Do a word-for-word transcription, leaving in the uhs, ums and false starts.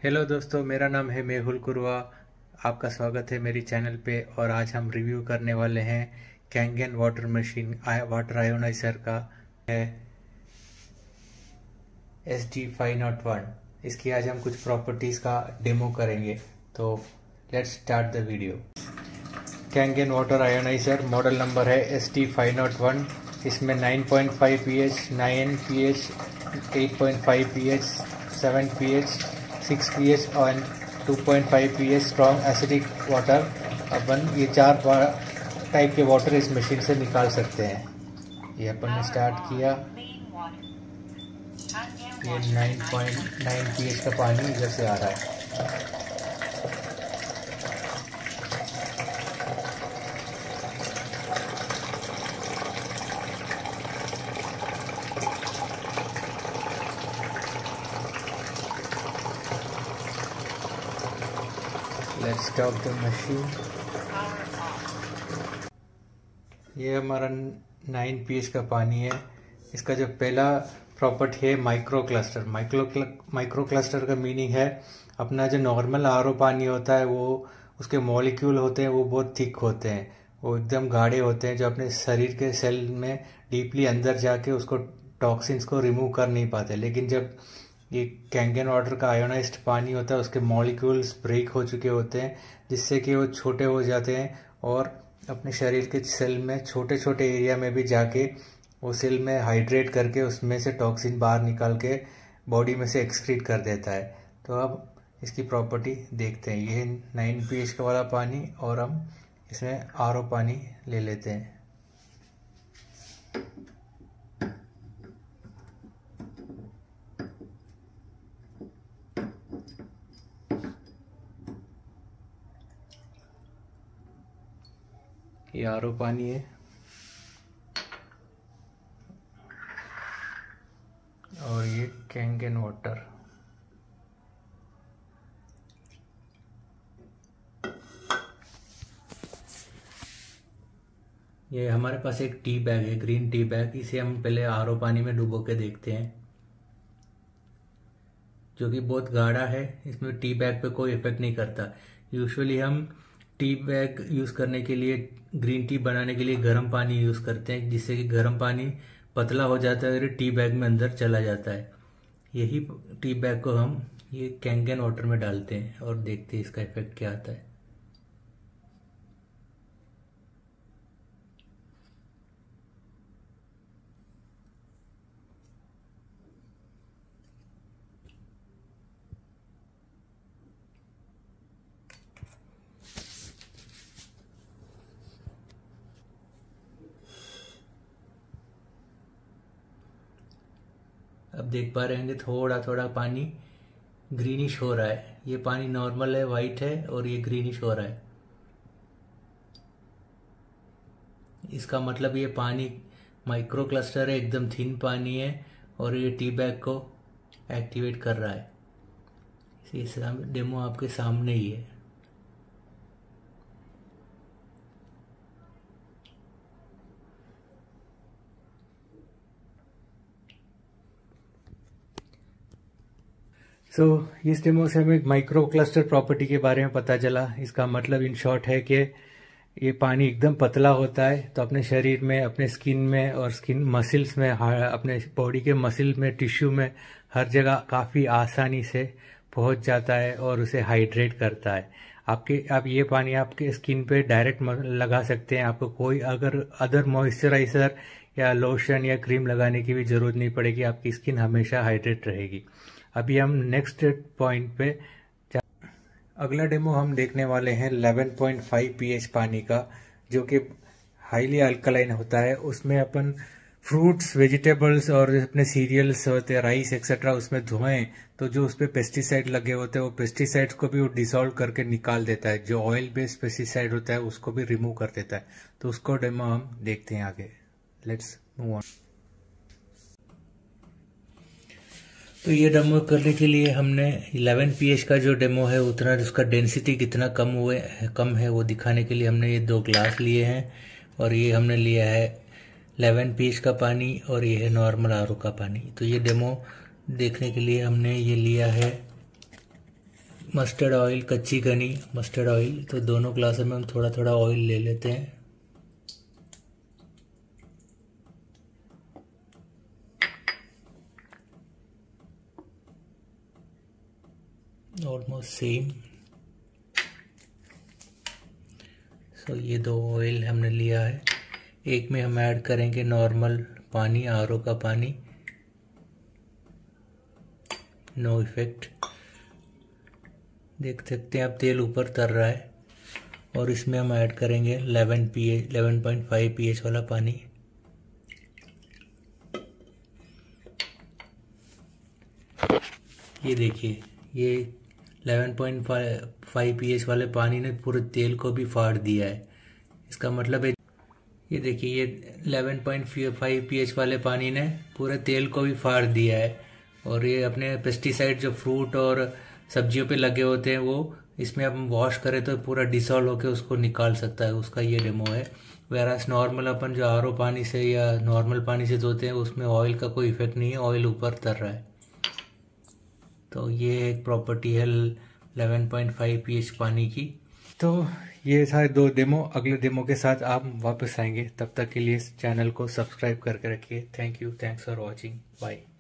Hello दोस्तों, मेरा नाम है मेहुल कुरवा। आपका स्वागत है मेरी चैनल पे। और आज हम रिव्यू करने वाले हैं Kangen water machine water ioniser का है S D five nought one. इसकी आज हम कुछ प्रॉपर्टीज़ का डेमो करेंगे, तो let's start the video. Kangen water ioniser model number है S D five nought one. इसमें nine point five P H, nine P H, eight point five P H, seven P H, six P H और two point five P H strong acidic water. अपन ये चार type के water इस machine से निकाल सकते हैं। ये अपन ने स्टार्ट किया। ये nine point nine P H का पानी इधर से आ रहा है। Let's stop the machine। ये हमारा नाइन पी एच का पानी है। इसका जो पहला प्रॉपर्टी है micro cluster. Micro micro cluster का मीनिंग है अपना जो नॉर्मल आर ओ पानी होता है वो उसके मॉलिक्यूल होते हैं वो बहुत थिक होते हैं, वो एकदम गाढ़े होते हैं, जो अपने शरीर के सेल में डीपली अंदर जाके उसको टॉक्सिन्स को रिमूव कर नहीं पाते। लेकिन जब ये कैंगन वाटर का आयोनाइज्ड पानी होता है उसके मॉलिक्यूल्स ब्रेक हो चुके होते हैं, जिससे कि वो छोटे हो जाते हैं और अपने शरीर के सेल में छोटे छोटे एरिया में भी जाके वो सेल में हाइड्रेट करके उसमें से टॉक्सिन बाहर निकाल के बॉडी में से एक्सक्रीट कर देता है। तो अब इसकी प्रॉपर्टी देखते हैं। ये नाइन पी एच का वाला पानी और हम इसमें आर ओ पानी ले लेते हैं। ये आर ओ पानी है और ये कैंगन वाटर। ये हमारे पास एक टी बैग है, ग्रीन टी बैग। इसे हम पहले आर ओ पानी में डुबो के देखते हैं, जो कि बहुत गाढ़ा है। इसमें टी बैग पे कोई इफेक्ट नहीं करता। यूजुअली हम टी बैग यूज़ करने के लिए, ग्रीन टी बनाने के लिए गर्म पानी यूज़ करते हैं, जिससे कि गर्म पानी पतला हो जाता है और टी बैग में अंदर चला जाता है। यही टी बैग को हम ये कैंगन वाटर में डालते हैं और देखते हैं इसका इफेक्ट क्या आता है। अब देख पा रहे होंगे थोड़ा थोड़ा पानी ग्रीनिश हो रहा है। ये पानी नॉर्मल है, वाइट है, और ये ग्रीनिश हो रहा है। इसका मतलब ये पानी माइक्रो क्लस्टर है, एकदम थिन पानी है और ये टी बैग को एक्टिवेट कर रहा है। इस डेमो आपके सामने ही है। सो so, इस डेमो से हमें माइक्रो क्लस्टर प्रॉपर्टी के बारे में पता चला। इसका मतलब इन शॉर्ट है कि ये पानी एकदम पतला होता है, तो अपने शरीर में, अपने स्किन में और स्किन मसल्स में, अपने बॉडी के मसल में, टिश्यू में, हर जगह काफ़ी आसानी से पहुंच जाता है और उसे हाइड्रेट करता है। आपके आप ये पानी आपके स्किन पे डायरेक्ट लगा सकते हैं। आपको कोई अगर अदर मॉइस्चराइजर या लोशन या क्रीम लगाने की भी ज़रूरत नहीं पड़ेगी। आपकी स्किन हमेशा हाइड्रेट रहेगी। अभी हम नेक्स्ट पॉइंट पे, अगला डेमो हम देखने वाले हैं eleven point five P H पानी का, जो कि हाईली अल्कलाइन होता है। उसमें अपन फ्रूट्स, वेजिटेबल्स और अपने सीरियल्स होते हैं, राइस एक्सेट्रा, उसमें धोएं तो जो उस पर पेस्टिसाइड लगे होते हैं वो पेस्टिसाइड्स को भी वो डिसॉल्व करके निकाल देता है। जो ऑयल बेस्ड पेस्टिसाइड होता है उसको भी रिमूव कर देता है। तो उसको डेमो हम देखते हैं आगे। Let's move on. तो ये डेमो करने के लिए हमने इलेवन पी एच का जो डेमो है उतना उसका डेंसिटी कितना कम हुए कम है वो दिखाने के लिए हमने ये दो ग्लास लिए हैं। और ये हमने लिया है इलेवन पी एच का पानी और ये है नॉर्मल आर ओ का पानी। तो ये डेमो देखने के लिए हमने ये लिया है मस्टर्ड ऑयल, कच्ची घनी मस्टर्ड ऑयल, तो दोनों ग्लासों में हम थोड़ा थोड़ा ऑयल ले लेते हैं। Almost same. सो ये दो ऑयल हमने लिया है। एक में हम ऐड करेंगे नॉर्मल पानी, आर ओ का पानी, नो इफेक्ट। देख सकते हैं आप तेल ऊपर तर रहा है। और इसमें हम ऐड करेंगे eleven P H eleven point five P H वाला पानी। ये देखिए, ये eleven point five P H वाले पानी ने पूरे तेल को भी फाड़ दिया है। इसका मतलब है, ये देखिए, ये eleven point five P H वाले पानी ने पूरे तेल को भी फाड़ दिया है। और ये अपने पेस्टिसाइड जो फ्रूट और सब्जियों पे लगे होते हैं, वो इसमें हम वॉश करें तो पूरा डिसॉल्व होकर उसको निकाल सकता है। उसका ये डेमो है। वेरास नॉर्मल अपन जो आर ओ पानी से या नॉर्मल पानी से धोते हैं, उसमें ऑयल का कोई इफेक्ट नहीं है, ऑयल ऊपर तर रहा है। तो ये एक प्रॉपर्टी है eleven point five P H पानी की। तो ये सारे दो डेमो, अगले डेमो के साथ आप वापस आएंगे। तब तक के लिए इस चैनल को सब्सक्राइब करके रखिए। Thank you, thanks for watching, bye.